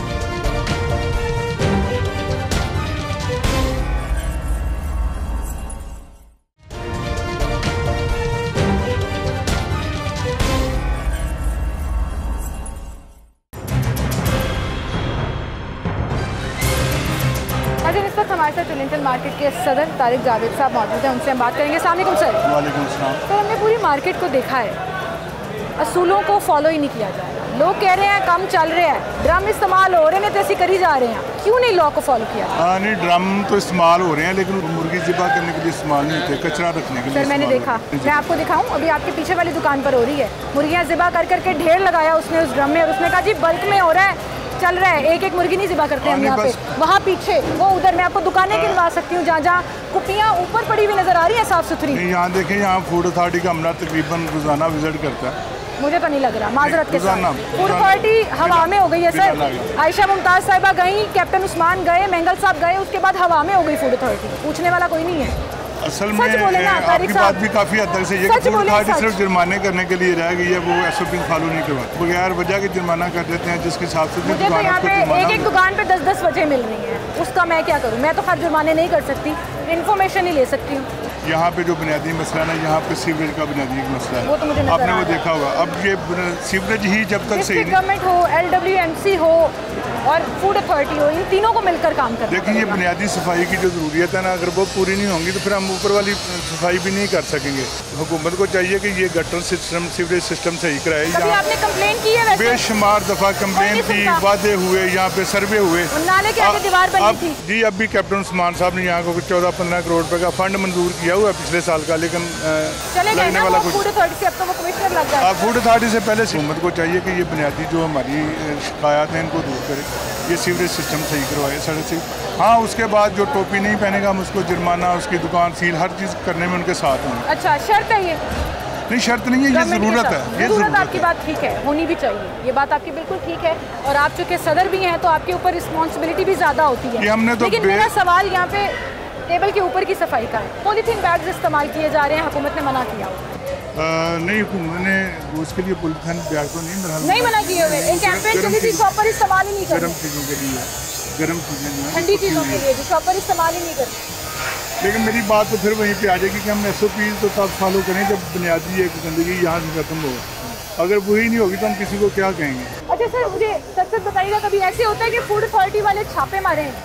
S1: इस वक्त हमारे साथ टोरंटो मार्केट के सदर तारिक जावेद साहब मौजूद हैं, उनसे हम बात करेंगे। अस्सलाम वालेकुम सर।
S15: वालेकुम सलाम।
S1: सर, हमने पूरी मार्केट को देखा है, असूलों को फॉलो ही नहीं किया जा रहा। लोग कह रहे हैं काम चल रहा है, ड्रम इस्तेमाल हो रहे हैं, तो ऐसे करी जा रहे हैं, क्यों नहीं लॉ को फॉलो किया?
S15: हाँ, नहीं, ड्रम तो इस्तेमाल हो रहे हैं, लेकिन मुर्गी ज़िबा करने के लिए इस्तेमाल नहीं होते, कचरा रखने के लिए।
S1: सर, मैंने देखा, मैं आपको दिखाऊं, अभी आपके पीछे वाली दुकान पर हो रही है, मुर्गियाँ ज़िबा कर करके ढेर लगाया उसने उस ड्रम में, और उसने कहा जी बल्क में हो रहा है, चल रहा है, एक एक मुर्गी नहीं ज़िबा करते हम यहाँ पे। वहाँ पीछे वो उधर मैं आपको दुकानें गिनवा सकती हूँ जहाँ कुपियाँ ऊपर पड़ी हुई नजर आ रही है साफ सुथरी।
S15: यहाँ देखें, यहाँ फूड अथॉरिटी का अमला तकरीबन रोजाना विजिट करता है।
S1: मुझे तो नहीं लग रहा, माजरत के साथ। फूड अथॉरिटी हवा में हो गई है सर। आयशा मुमताज़ साहिबा गई, कैप्टन उस्मान गए, मेंगल साहब गए, उसके बाद हवा में हो गई फूड अथॉरिटी, पूछने वाला कोई नहीं है।
S15: असल में आपकी बात भी काफ़ी हद तक सही है कि फूड अथॉरिटी सिर्फ जुर्माने करने के लिए रह गई है, वो SOP फॉलो नहीं करवाती, बगैर वजह के जुर्माना कर देते हैं जिसके हिसाब से
S1: मुझे तो यहाँ पे एक दुकान पे 10-10 वजह मिल रही है, उसका मैं क्या करूँ? मैं तो खैर जुर्माने नहीं कर सकती, इन्फॉर्मेशन ही ले सकती हूँ।
S15: यहाँ पे जो बुनियादी मसला है ना, यहाँ पे सीवरेज का बुनियादी एक मसला है,
S1: वो तो मुझे
S15: आपने वो देखा होगा। अब ये सीवरेज ही जब तक सही
S1: गवर्नमेंट हो, LWMC हो और फूड अथॉरिटी हो, इन तीनों को मिलकर काम करना।
S15: देखिए ये बुनियादी सफाई की जो ज़रूरियत है ना, अगर वो पूरी नहीं होंगी तो फिर हम ऊपर वाली सफाई भी नहीं कर सकेंगे। हुकूमत को चाहिए कि ये गटर सिस्टम, सीवरेज सिस्टम सही कराए।
S1: आपने कंप्लेन की है वैसे?
S15: बेशुमार दफ़ा कंप्लेन की, वादे हुए, यहाँ पे सर्वे हुए,
S1: नाले के आगे दीवार बनी थी।
S15: जी अब भी कैप्टन उस्मान साहब ने यहाँ को 14-15 करोड़ रुपए का फंड मंजूर किया हुआ है पिछले साल का, लेकिन लगने वाला कुछ
S1: फूड अथॉरिटी से अब तो वो कमिश्नर लग गया।
S15: फूड अथॉरिटी से पहले हुकूमत को चाहिए कि ये बुनियादी जो हमारी शिकायत हैं इनको दूर करे, ये सीवरेज सिस्टम सही करवाए सड़क से। हाँ, उसके बाद जो टोपी नहीं पहनेगा हम उसको जुर्माना, उसकी दुकान सील, हर चीज़ करने में उनके साथ होंगे।
S1: अच्छा, शर्त है ये?
S15: नहीं, शर्त नहीं है, ये ज़रूरत है। ये ज़रूरत
S1: आपकी बात ठीक है, होनी भी चाहिए, ये बात आपकी बिल्कुल ठीक है। और आप चूँकि सदर भी हैं तो आपके ऊपर रिस्पॉन्सिबिलिटी भी ज़्यादा होती है।
S15: हमने तो
S1: लेकिन मेरा सवाल यहाँ पे टेबल के ऊपर की सफाई का है। पॉलीथीन बैग्स इस्तेमाल किए जा रहे हैं, हुकूमत ने मना किया।
S15: नहीं, हुकूमत ने उसके लिए पॉलीथीन बैग तो
S1: नहीं मना किए हुए। एक कैंपेन चली थी, शॉपर इस्तेमाल ही नहीं करते।
S15: गर्म चीज़ों के लिए, गर्म चीज़ें,
S1: ठंडी चीज़ों के लिए शॉपर इस्तेमाल ही नहीं करते।
S15: लेकिन मेरी बात तो फिर वहीं पे आ जाएगी कि हम SOP तो तब फॉलो करें जब बुनियादी एक गंदगी यहाँ से खत्म हो। अगर वही नहीं होगी तो हम किसी को क्या कहेंगे?
S1: अच्छा सर, मुझे सच बताइएगा, कभी ऐसे होता है कि फूड अथॉरिटी वाले छापे मारे हैं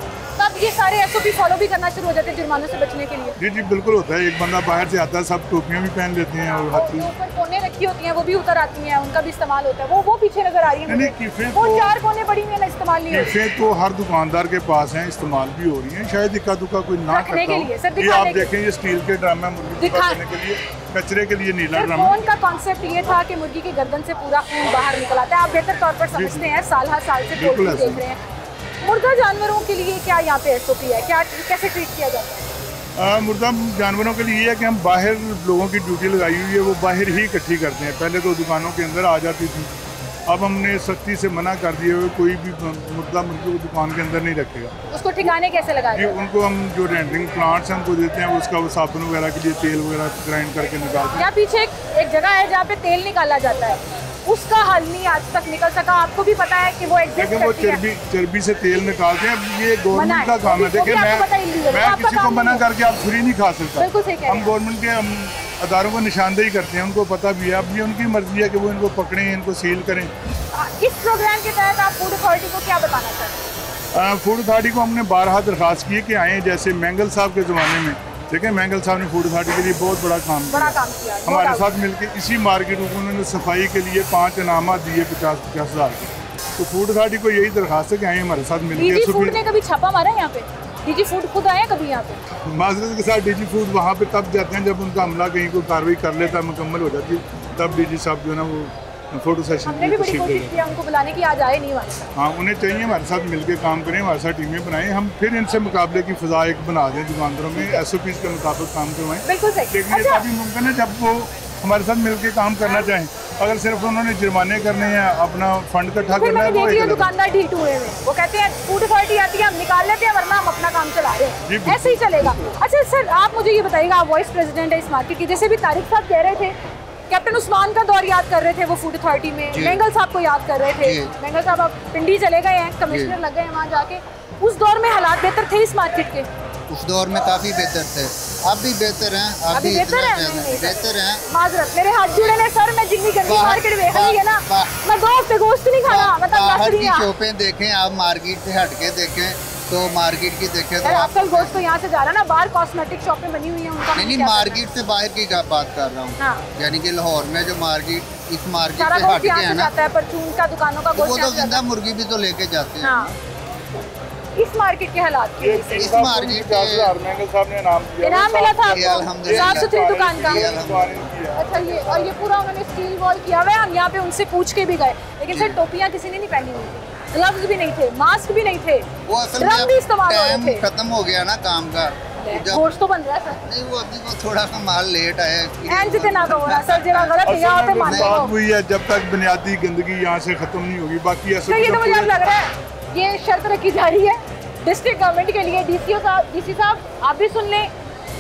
S1: तब ये सारे SOP फॉलो भी करना शुरू हो जाते हैं जुर्मानों से बचने के लिए?
S15: जी बिल्कुल होता है। एक बंदा बाहर से आता है, सब टोपियाँ भी पहन लेते हैं और हाथी
S1: ऊपर कोने रखी होती हैं वो भी उतर आती हैं, उनका भी इस्तेमाल होता है। वो पीछे नजर आ रही है, वो 4 कोने पड़ी हुई है, इस्तेमाल नहीं होती।
S15: कीफे तो हर दुकानदार के पास हैं, इस्तेमाल भी हो रही हैं, शायद इक्का दुक्का कोई ना करता हो। ये आप देखें, ये स्टील के ड्रम है मुर्गी पकड़ने के लिए, कचरे के लिए नीला ड्रम है।
S1: उनका कॉन्सेप्ट ये था कि मुर्गी की गर्दन से पूरा खून बाहर निकल आता है। आप बेहतर तौर पर समझते हैं, साल हर साल से पोल्ट्री देख रहे हैं। मुर्गा जानवरों के लिए क्या यहाँ पे SOP है, क्या कैसे ट्रीट किया जाता है?
S15: मुर्गा जानवरों के लिए ये है कि हम बाहर लोगों की ड्यूटी लगाई हुई है, वो बाहर ही इकट्ठी करते हैं। पहले तो दुकानों के अंदर आ जाती थी, अब हमने सख्ती से मना कर दिए हुए, कोई भी मुर्गा मुर्गी को दुकान के अंदर नहीं रखेगा।
S1: उसको ठिकाने कैसे लगाए?
S15: उनको हम जो रेंडरिंग प्लांट्स हैं उनको देते हैं, उसका वो साबुन वगैरह के लिए तेल वगैरह ग्राइंड करके निकालते हैं।
S1: यहाँ पीछे एक जगह है जहाँ पे तेल निकाला जाता है, उसका हल नहीं आज तक निकल सका। आपको भी पता है कि वो एग्जिस्ट करती है।
S15: चर्बी से तेल निकालते हैं, ये गवर्नमेंट का काम है। देखिए मैं किसी को मना करके आप छुरी नहीं खा सकता। हम गवर्नमेंट के अदारों को निशानदेही करते हैं, उनको पता भी है। अब ये उनकी मर्जी है कि वो इनको पकड़ें, इनको सील करें।
S1: इस प्रोग्राम के तहत आप फूड अथॉरिटी को क्या बताना चाहते हैं?
S15: फूड अथॉरिटी को हमने 12 दरख्वास्त किए कि आए, जैसे मैंगल साहब के ज़माने में देखें, मैंगल साहब ने फूड अथॉरिटी के लिए बहुत बड़ा काम किया। हमारे साथ मिलकर इसी मार्केट में उन्होंने सफाई के लिए 5 इनामात दिए 50-50 हज़ार के। तो फूड अथॉरिटी को यही दरख्वास्त है कि आए हमारे साथ मिलकर।
S1: फूड ने कभी छापा मारा यहाँ पे? DG फूड खुद आए कभी यहाँ पे?
S15: माजरत के साथ DG फूड वहाँ पे तब जाते हैं जब उनका हमला कहीं को कार्रवाई कर लेता है, मुकम्मल हो जाती है, तब DG साहब जो है ना वो फोटो सेशन
S1: हमने भी बड़ी कोशिश की उनको बुलाने की, आज आए नहीं हमारे साथ।
S15: हाँ, उन्हें चाहिए हमारे साथ मिलकर काम करें, हमारे साथ टीमें बनाएं, हम फिर इनसे मुकाबले की फ़ज़ा एक बना दें, दुकानदारों में SOPs के मुताबिक काम करवाएं।
S1: बिल्कुल सही।
S15: लेकिन ये तभी मुमकिन है जब वो हमारे साथ मिलकर काम करना चाहें। अगर सिर्फ उन्होंने जुर्माने करने हैं, अपना फंड इकट्ठा करना है,
S1: वो दुकानदार ढीठ हुए हैं, वो कहते हैं फूड अथॉरिटी आती है हम निकाल लेते हैं, वरना हम अपना काम चला रहे हैं, ऐसे ही चलेगा। अच्छा सर, आप मुझे ये बताइएगा, आप वाइस प्रेसिडेंट है इस मार्केट की, जैसे भी तारिक साहब कह रहे थे, कैप्टन उस्मान का दौर याद कर रहे थे वो फूड अथॉरिटी में, मैंगल साहब को याद कर रहे थे। मैंगल साहब अब पिंडी चले गए हैं, कमिश्नर लग गए हैं वहाँ जाके। उस दौर में हालात बेहतर थे इस मार्केट के?
S16: उस दौर में काफ़ी बेहतर थे, अब भी बेहतर हैं।
S1: अभी बेहतर
S16: हैं।
S1: माजरत, मेरे हाथ जुड़े ने सर, मैं जितनी गंदी मार्केट देख रही है ना, मैं गोश्त नहीं खाना, मतलब
S16: बाहर की शॉपें देखें आप, मार्केट से हट के देखें तो मार्केट की देखें तो
S1: आजकल गोश्त तो यहाँ से जा रहा है ना, बाहर कॉस्मेटिक शॉपें बनी हुई हैं उनका।
S16: नहीं, मार्केट से बाहर की बात कर रहा हूँ, यानी कि लाहौर में जो मार्केट, इस मार्केट से हट के है ना,
S1: परचून का दुकानों का गोश्त,
S16: वो तो जिंदा मुर्गी भी तो लेके जाते हैं।
S1: इस मार्केट के हालात के,
S16: इस मार्केट के
S1: इनाम मिला था आपको साफ सुथरी दुकान का। अच्छा, ये पूरा उन्होंने स्टील वॉल किया हुआ है। हम यहाँ पे उनसे पूछ के भी गए, लेकिन सर टोपियाँ किसी ने नहीं पहनी हुई थी, ग्लव्स भी नहीं थे, मास्क भी नहीं थे, ड्रम भी इस्तेमाल हो रहे थे।
S16: खत्म हो गया ना काम का,
S1: गोश्त तो बन रहा है सर।
S16: नहीं, वो अभी वो थोड़ा सा माल लेट आया।
S1: जितना तो होना सर, जरा गलत है यहाँ पे
S15: बात हुई है, जब तक बुनियादी गंदगी यहाँ से खत्म नहीं होगी, बाकी
S1: ऐसा ये तो मुझे लग रहा है ये शर्त रखी जा रही है डिस्ट्रिक्ट गवर्नमेंट के लिए। DC साहब आप भी सुन लें,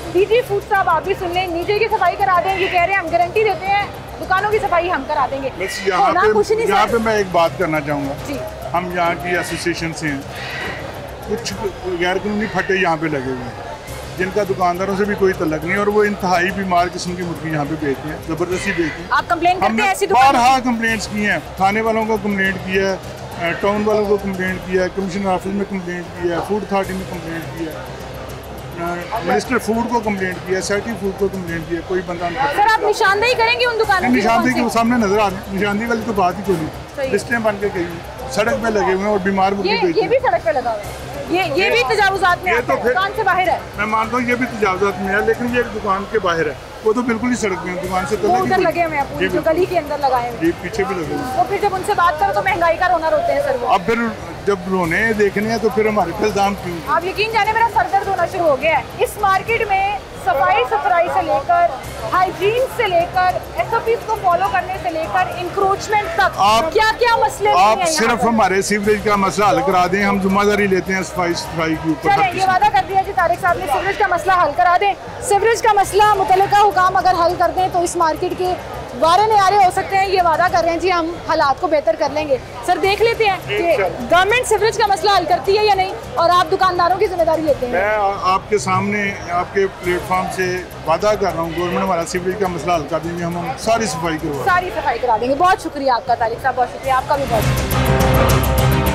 S1: डीजी फूड साहब आप भी सुन लें, नीचे की सफाई करा दें, ये कह रहे हैं हम गारंटी देते हैं दुकानों की सफाई हम करा देंगे।
S15: यहाँ पे मैं एक बात करना चाहूँगा, हम यहाँ की एसोसिएशन से हैं, कुछ गैर कानूनी फटे यहाँ पे लगे हुए हैं जिनका दुकानदारों से भी कोई तल्लक नहीं, और वो इंतहाई बीमार किस्म की मुर्गी यहाँ पे बेचते हैं, जबरदस्ती बेचते हैं।
S1: आप कंप्लेंट करते हैं ऐसी दुकान?
S15: बारहा कंप्लेंट्स की हैं, थाने वालों को कंप्लेंट किया है, टाउन वालों को कंप्लेंट किया है, कमिश्नर ऑफिस में कंप्लेंट किया है, फूड अथॉरिटी में कंप्लेंट किया है, मिनिस्टर फूड को कंप्लेंट किया, सेक्रेटरी फूड को कंप्लेंट किया, कोई बंदा नहीं।
S1: सर आप निशानदेही करेंगे उन दुकानों की?
S15: निशानदेही के सामने नजर आ रही है, निशानदेही वाली तो बात ही कोई नहीं, लिस्टें बन के गई, सड़क पे लगे हुए हैं और बीमार मुर्गी बेचते हैं।
S1: ये भी सड़क पे लगा हुआ है, ये भी तजावुजात में आता है, दुकान से बाहर है।
S15: मैं मानता हूँ ये भी तजावुजात में है, लेकिन ये एक दुकान के बाहर है, वो तो बिल्कुल ही सड़क में, दुकान से
S1: वो उधर लगे हुए हैं, जो गली के अंदर लगाए हुए,
S15: पीछे भी लगे हुए।
S1: और फिर जब उनसे बात करो तो महंगाई का रोना रोते हैं सर वो।
S15: अब फिर जब रोने देखने हैं तो फिर हमारे पे इल्जाम क्यों?
S1: आप यकीन जाने मेरा सर दर्द होना शुरू हो गया है। इस मार्केट में सफाई सुथराई से लेकर हाइजीन से लेकर एसओपीज को फॉलो करने से लेकर इंक्रोचमेंट तक क्या क्या मसले
S15: आप सिर्फ हमारे सीवरेज का मसला हल करा दें, हम जिम्मेदारी लेते हैं सफाई सुथराई के ऊपर।
S1: चलें, ये वादा कर दिया जी तारिक साहब ने, सीवरेज का मसला हल करा दें। सीवरेज का मसला मुतल्लिका हुकाम अगर हल कर दें तो इस मार्केट के वारे न्यारे हो सकते हैं, ये वादा कर रहे हैं जी, हम हालात को बेहतर कर लेंगे। सर देख लेते हैं कि गवर्नमेंट सीवरेज का मसला हल करती है या नहीं, और आप दुकानदारों की जिम्मेदारी लेते हैं।
S15: मैं आपके सामने आपके प्लेटफॉर्म से वादा कर रहा हूँ, गवर्नमेंट हमारा सीवरेज का मसला हल कर देंगे, हम सारी सफाई करा देंगे। बहुत शुक्रिया आपका तारिक साहब, बहुत शुक्रिया आपका भी, बहुत शुक्रिया।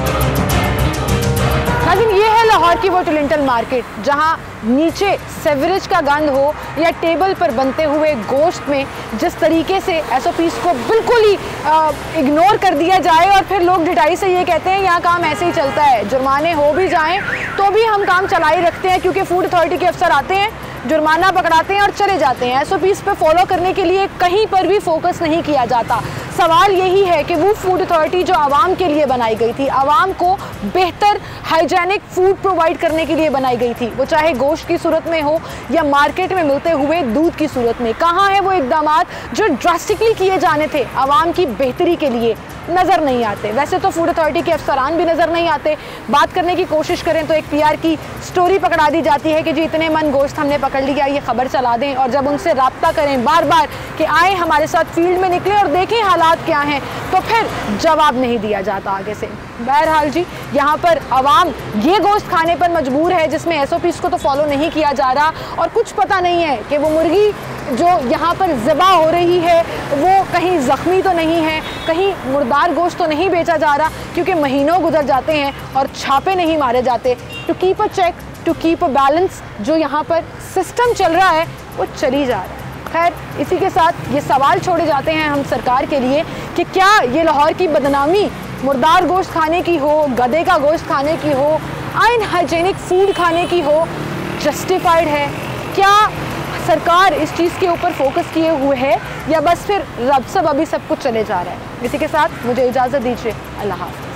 S15: नाज़रीन, ये है लाहौर की वो टिलिंटल मार्केट जहाँ नीचे सेवरेज का गंद हो या टेबल पर बनते हुए गोश्त में जिस तरीके से एसओपीज को बिल्कुल ही इग्नोर कर दिया जाए, और फिर लोग ढिठाई से ये कहते हैं यहाँ काम ऐसे ही चलता है, जुर्माने हो भी जाएं तो भी हम काम चला ही रखते हैं, क्योंकि फूड अथॉरिटी के अफसर आते हैं, जुर्माना पकड़ाते हैं और चले जाते हैं। एसओपीज पे फॉलो करने के लिए कहीं पर भी फोकस नहीं किया जाता। सवाल यही है कि वो फूड अथॉरिटी जो आवाम के लिए बनाई गई थी, आवाम को बेहतर हाइजेनिक फूड प्रोवाइड करने के लिए बनाई गई थी, वो चाहे गोश्त की सूरत में हो या मार्केट में मिलते हुए दूध की सूरत में, कहाँ है वो इकदामात जो ड्रास्टिकली किए जाने थे आवाम की बेहतरी के लिए? नज़र नहीं आते। वैसे तो फूड अथॉरिटी के अफसरान भी नज़र नहीं आते। बात करने की कोशिश करें तो एक पीआर की स्टोरी पकड़ा दी जाती है कि जी इतने मन गोश्त हमने पकड़ लिया, ये खबर चला दें, और जब उनसे रब्ता करें बार बार कि आए हमारे साथ फील्ड में निकले और देखें हालात क्या हैं, तो फिर जवाब नहीं दिया जाता आगे से। बहरहाल जी, यहाँ पर आवाम ये गोश्त खाने पर मजबूर है जिसमें एसओपीज को तो फॉलो नहीं किया जा रहा, और कुछ पता नहीं है कि वो मुर्गी जो यहाँ पर ज़बा हो रही है वो कहीं ज़ख्मी तो नहीं है, कहीं मुर्दार गोश्त तो नहीं बेचा जा रहा, क्योंकि महीनों गुजर जाते हैं और छापे नहीं मारे जाते। To keep a check, to keep a balance, जो यहाँ पर सिस्टम चल रहा है वो चली जा रहा है। खैर, इसी के साथ ये सवाल छोड़े जाते हैं हम सरकार के लिए कि क्या ये लाहौर की बदनामी मुर्दार गोश्त खाने की हो, गधे का गोश्त खाने की हो, अनहाइजेनिक फूड खाने की हो, जस्टिफाइड है? क्या सरकार इस चीज़ के ऊपर फोकस किए हुए है, या बस फिर रब सब अभी सब कुछ चले जा रहा है? इसी के साथ मुझे इजाज़त दीजिए। अल्लाह हाफ़िज़।